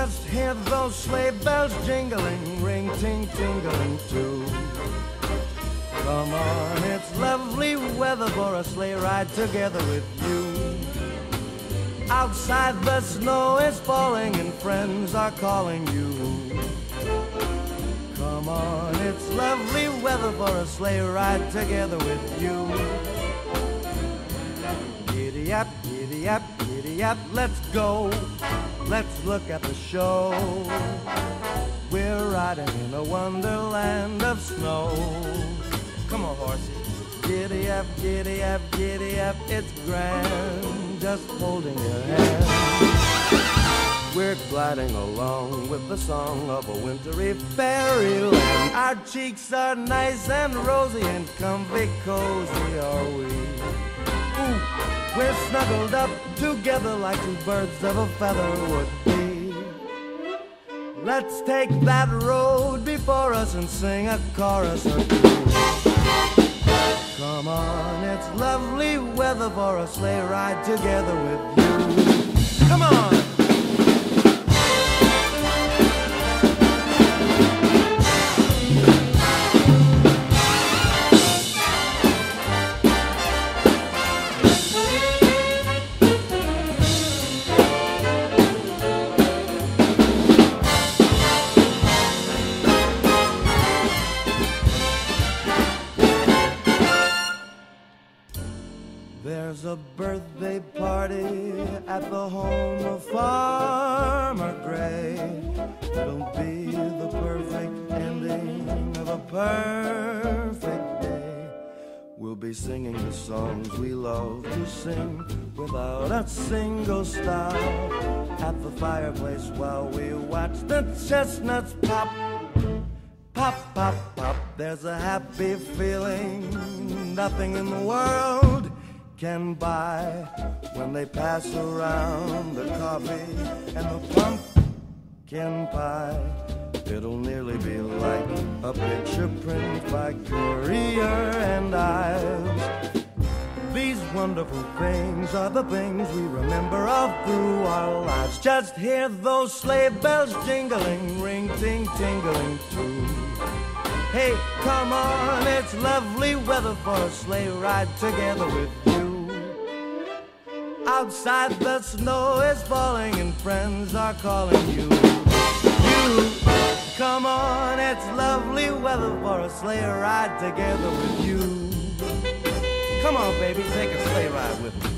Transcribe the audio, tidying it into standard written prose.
Just hear those sleigh bells jingling, ring, ting, tingling too. Come on, it's lovely weather for a sleigh ride together with you. Outside the snow is falling and friends are calling you. Come on, it's lovely weather for a sleigh ride together with you. Giddy up, giddy up, giddy up, let's go. Let's look at the show. We're riding in a wonderland of snow. Come on, horsey. Giddy up, giddy up, giddy up, it's grand, just holding your hand. We're gliding along with the song of a wintry fairyland. Our cheeks are nice and rosy and comfy cozy are we. Ooh, we're snuggled up together like two birds of a feather would be. Let's take that road before us and sing a chorus or two. Come on, it's lovely weather for a sleigh ride together with you. Come on! There's a birthday party at the home of Farmer Gray. It'll be the perfect ending of a perfect day. We'll be singing the songs we love to sing without a single stop. At the fireplace while we watch the chestnuts pop. Pop, pop, pop, there's a happy feeling nothing in the world can buy when they pass around the coffee and the pumpkin pie. It'll nearly be like a picture print by Currier and Ives. These wonderful things are the things we remember all through our lives. Just hear those sleigh bells jingling, ring, ting, tingling too. Hey, come on, it's lovely weather for a sleigh ride together with you. Outside the snow is falling and friends are calling you. You, come on, it's lovely weather for a sleigh ride together with you. Come on, baby, take a sleigh ride with me.